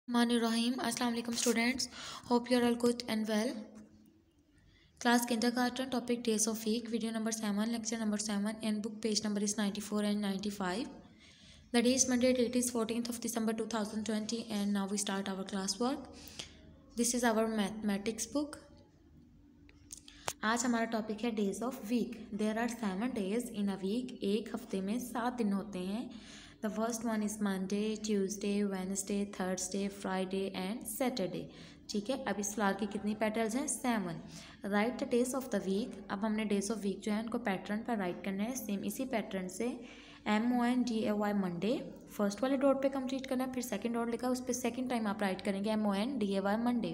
Rahim. Assalamu alaikum students. Hope you are all good and well. Class kindergarten, topic days of week, video number 7, lecture number 7, and book page number is 94 and 95. The day is Monday, date is 14th of December 2020, and now we start our classwork. This is our mathematics book. आज हमारा topic है days of week. There are 7 days in a week. एक हफ्ते में 7 दिन होते हैं. The first one is Monday, Tuesday, Wednesday, Thursday, Friday and Saturday. ठीक है. अब इस फ्लावर की कितनी पेटल्स हैं? 7. Right the days of the week. अब हमने डेज ऑफ वीक जो है उनको पैटर्न पर राइट करना है. सेम इसी पैटर्न से MONDAY मंडे फर्स्ट वाले डॉट पे कंप्लीट करना है. फिर सेकंड डॉट लिखा उस पर सेकंड टाइम आप राइट करेंगे MONDAY Monday.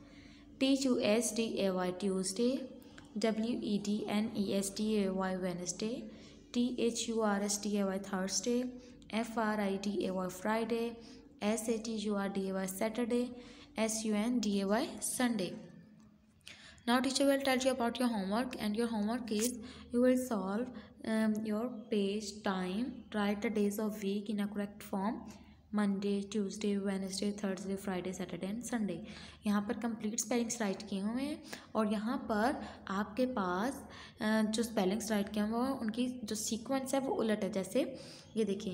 TUSDAY Tuesday, WEDNESDAY Wednesday, THURSDAY Thursday, FRIDAY Friday, SATURDAY Saturday, SUNDAY Sunday. Now teacher will tell you about your homework, and your homework is you will solve your page time, write the days of week in a correct form. Monday, Tuesday, Wednesday, Thursday, Friday, Saturday and Sunday. यहाँ पर complete spellings right किए हुए हैं और यहाँ पर आपके पास जो स्पेलिंग्स राइट किए हुए हैं उनकी जो सीक्वेंस है वो उलट है. जैसे ये देखिए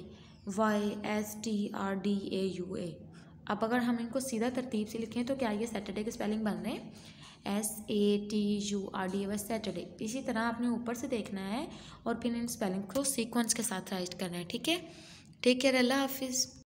YSTRDAUA. अब अगर हम इनको सीधा तरतीब से लिखें तो क्या ये सैटरडे के स्पेलिंग बन रहे हैं? SATURDAY Saturday. इसी तरह आपने ऊपर से देखना है और फिर इन स्पेलिंग को सीक्वेंस के साथ राइट करना है. ठीक है. Take care. अल्लाह हाफिज़.